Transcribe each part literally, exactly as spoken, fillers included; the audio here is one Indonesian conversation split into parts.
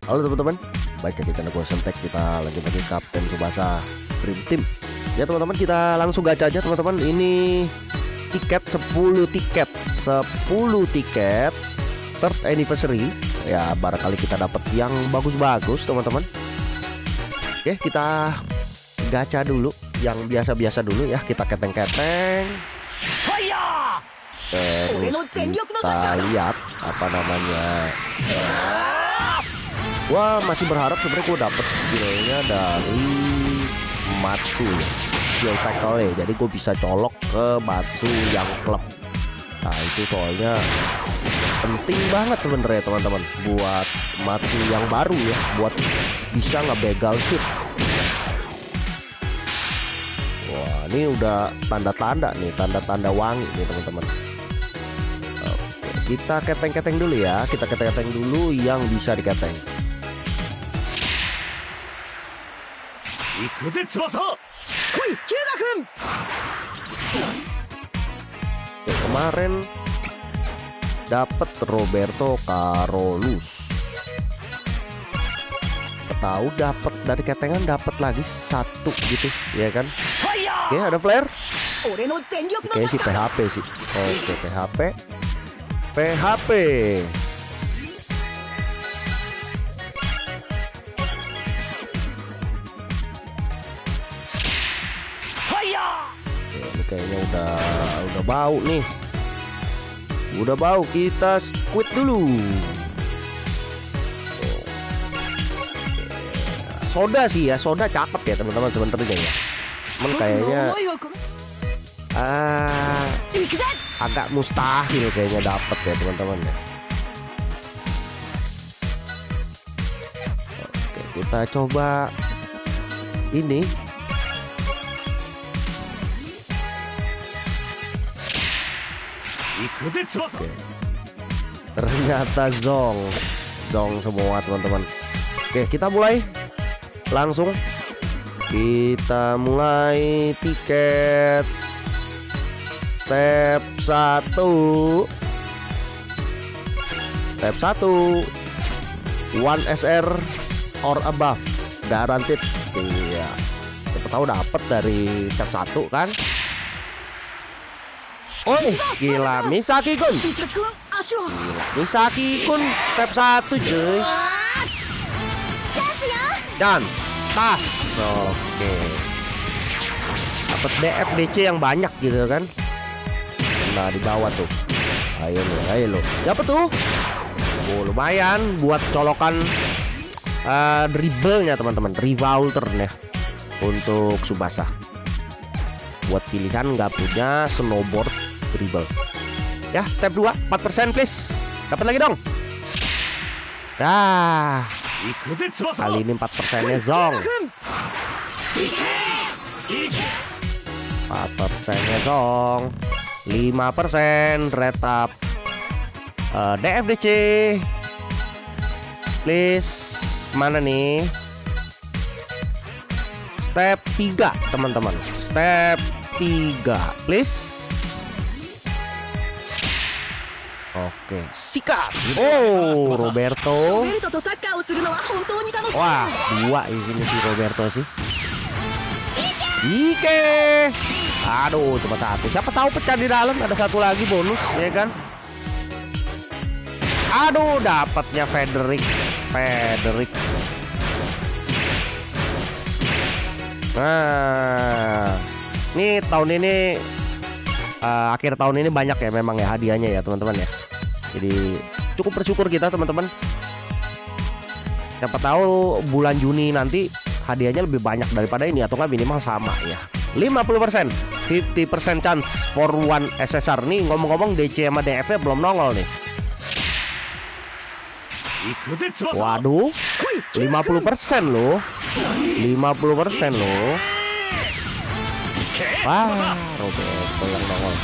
Halo teman-teman, baik lagi channel gue Semtek. Kita lanjut lagi Kapten Tsubasa Dream Team. Ya teman-teman, kita langsung gacha aja teman-teman. Ini tiket sepuluh tiket sepuluh tiket third anniversary. Ya barangkali kita dapat yang bagus-bagus teman-teman. Oke, kita gacha dulu yang biasa-biasa dulu ya. Kita keteng-keteng. Terus kita lihat apa namanya. Wah, masih berharap sebenarnya gue dapet skillnya dari Matsu, skill tackle ya. Jadi gue bisa colok ke Matsu yang klub. Nah itu soalnya penting banget sebenarnya teman-teman, buat Matsu yang baru ya, buat bisa ngebegal shoot. Wah, ini udah tanda-tanda nih, tanda-tanda wangi nih teman-teman. Oke, kita keteng-keteng dulu ya, kita keteng-keteng dulu yang bisa diketeng. Ya, kemarin dapat Roberto Carlos. Tahu dapat dari ketengan, dapat lagi satu gitu ya kan. Oke, ada flare. Oke, si P H P sih. Oke, P H P. P H P. Kayaknya udah udah bau nih, udah bau. Kita squid dulu. Soda sih ya, soda cakep ya teman-teman sebenarnya ya. Cuman kayaknya ah, agak mustahil kayaknya dapat ya teman-teman ya. Oke, kita coba ini. Oke. Ternyata Zong Zong semua teman-teman. Oke, kita mulai langsung. Kita mulai tiket step satu. Step satu one S R or above guaranteed. Iya, kita tahu dapat dari step satu kan. Oh, gila Misaki Kun. Gila Misaki Kun step satu cuy. Dance tas. Oke. Dapat D F D C yang banyak gitu kan. Nah, di bawah tuh. Ayo lo, ayo lo. Dapat tuh. Oh, lumayan buat colokan uh, dribblenya teman-teman, revolternya untuk Tsubasa. Buat pilihan nggak punya snowboard dribble. Ya, step dua empat persen please. Dapat lagi dong. Dah. Kali ini empat persennya Zong. empat persennya Zong. lima persen red up. uh, D F D C. Please. Mana nih? Step tiga teman-teman. Step tiga please. Oke, sikat. Oh, Roberto. Wah, dua di sini si Roberto sih. Ike. Aduh, cuma satu. Siapa tahu pecah di dalam, ada satu lagi bonus ya kan. Aduh, dapatnya Frederick. Frederick. Nah, ini tahun ini uh, akhir tahun ini banyak ya memang ya hadiahnya ya teman-teman ya. Jadi cukup bersyukur kita teman-teman. Siapa tahu bulan Juni nanti hadiahnya lebih banyak daripada ini atau nggak minimal sama ya. lima puluh persen, lima puluh persen chance for one S S R. Nih ngomong-ngomong D C sama D F-nya belum nongol nih. Waduh, lima puluh persen loh. lima puluh persen loh. Wah, Roberto yang nongol.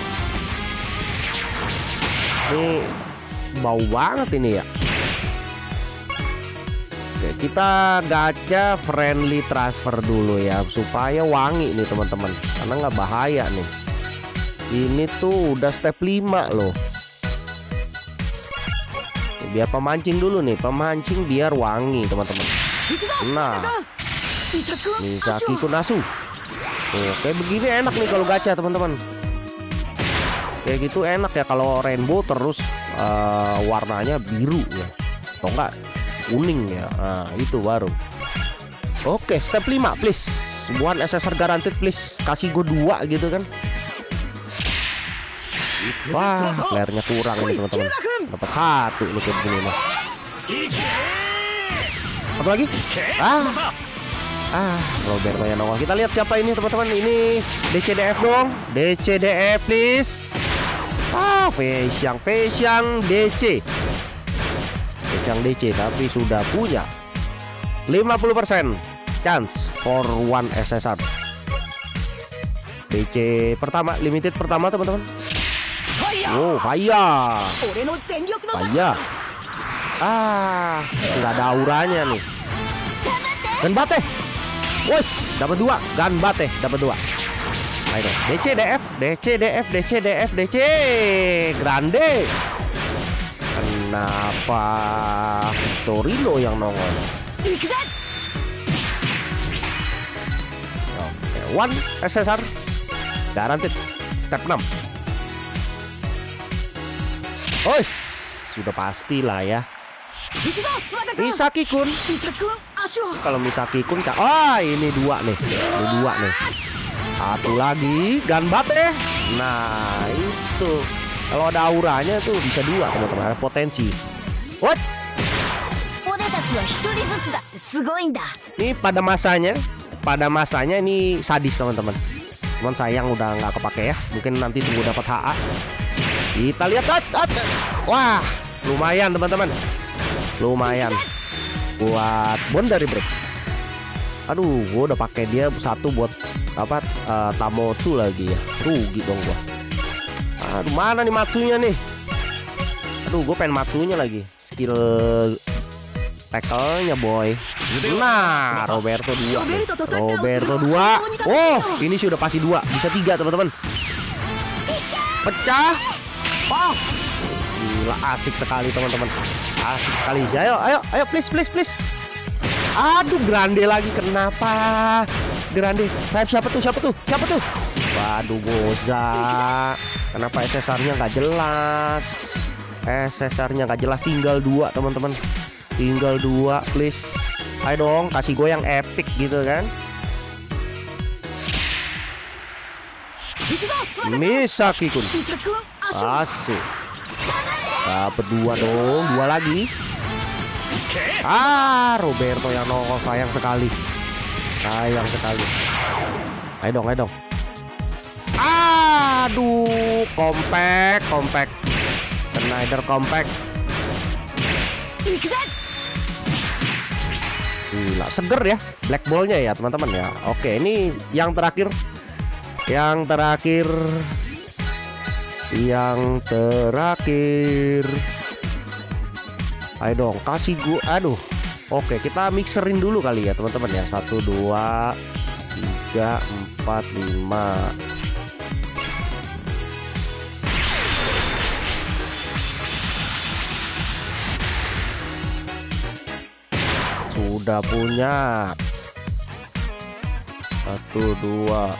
Ini bau banget ini ya. Oke, kita gacha friendly transfer dulu ya supaya wangi nih teman-teman. Karena nggak bahaya nih. Ini tuh udah step lima loh. biar pemancing dulu nih, pemancing biar wangi teman-teman. Nah, Misaki Kunasu. Tuh, kayak begini enak nih kalau gacha teman-teman. Kayak gitu enak ya kalau rainbow terus uh, warnanya biru ya, atau enggak kuning ya. Nah itu baru. Oke, step lima please. One S S R guaranteed please. Kasih gue dua gitu kan. Wah, flare-nya kurang nih teman-teman. Dapat satu lu kayak begini mah. Satu lagi. Ah. Ah, Roberto yang nongol. Kita lihat siapa ini teman-teman. Ini D C D F dong. D C D F please. Ah, Feixiang, Feixiang D C. Feixiang D C tapi sudah punya lima puluh persen chance for one S S R. D C pertama, limited pertama teman-teman. Oh, Faya. Faya. Ah, nggak ada auranya nih. Dan bate. Wes, dapat dua. Gan bate dapat dua. Ayo, D C D F, D C D F, D C D F, D C Grande. Kenapa Victorino yang nongol? Oke, one S S R guaranteed step enam. Oh, sudah pastilah ya. Misaki Kun. Kalau Misaki Kun, oh ini dua nih, ini dua nih. Satu lagi Ganbate. Nah itu kalau ada auranya tuh bisa dua teman-teman, ada potensi. What? Ini pada masanya, pada masanya ini sadis teman-teman. Cuman sayang udah nggak kepake ya. Mungkin nanti tunggu dapat H A. Kita lihat, at, at. Wah lumayan teman-teman, lumayan buat Bondari Break. Aduh, gua udah pakai dia satu buat apa uh, Tamotsu lagi ya, rugi dong gua. Aduh, mana nih Matsunya nih? Aduh, gue pengen Matsunya lagi. Skill tackle-nya boy. Nah, Roberto dua. Roberto dua. Oh, ini sudah pasti dua. Bisa tiga teman-teman. Pecah. Oh, gila asik sekali teman-teman. Asik sekali sih. Ayo, ayo, ayo please, please, please. Aduh, Grande lagi. Kenapa? Grande. Saya siapa tuh? Siapa tuh? Siapa tuh? Waduh, Goza. Kenapa S S R-nya nggak jelas? S S R-nya nggak jelas. Tinggal dua teman-teman. Tinggal dua, please. Ayo dong, kasih gue yang epic gitu kan. Misaki Kun. Asu. Dapat dua dong, dua lagi. Ah, Roberto yang nongol, sayang sekali. Sayang sekali. Ayo dong, ayo dong. Aduh, compact, compact. Schneider compact. Gila, seger ya black ball-nya ya teman-teman ya. Oke, ini yang terakhir. Yang terakhir. Yang terakhir. Ayo dong, kasih gua. Aduh. Oke, kita mixerin dulu kali ya teman-teman ya. Satu, dua, tiga, empat, lima. Sudah punya. Satu, dua,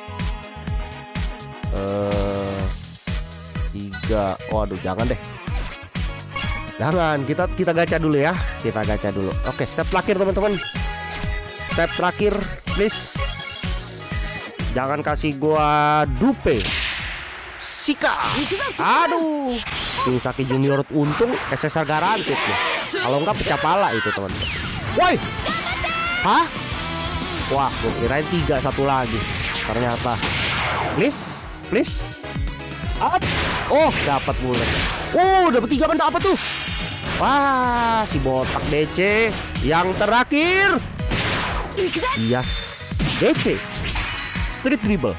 eh, tiga. Waduh, jangan deh. Jangan, kita kita gacha dulu ya. Kita gacha dulu. Oke, step terakhir teman-teman. Step terakhir, please. Jangan kasih gua dupe. Sika. Aduh. Misaki Junior untung S S R garantis ya. Kalau enggak pecah pala itu teman-teman. Woi. Hah? Wah, gue kirain tiga, satu lagi. Ternyata. Please, please. Up. Oh, dapat mulai. Oh, dapat tiga benda apa tuh? Wah, si botak D C yang terakhir. Yes, D C. Street dribble.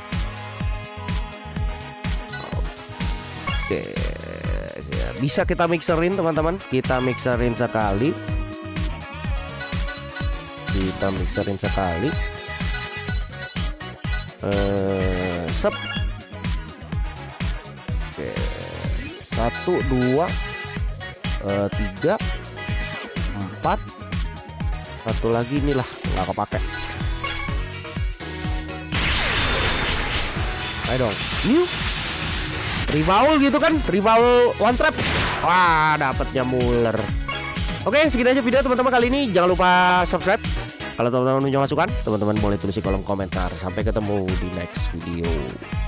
Oke. Ya, bisa kita mixerin teman-teman. Kita mixerin sekali. Kita mixerin sekali. Eh, sep. Oke. Satu, dua, uh, tiga, empat, satu lagi inilah nggak kepake. Ayo dong, new revolve gitu kan, revolve one trap. Wah, dapatnya Muller. Oke, segitu aja video teman-teman kali ini. Jangan lupa subscribe. Kalau teman-teman punya masukan, teman-teman boleh tulis di kolom komentar. Sampai ketemu di next video.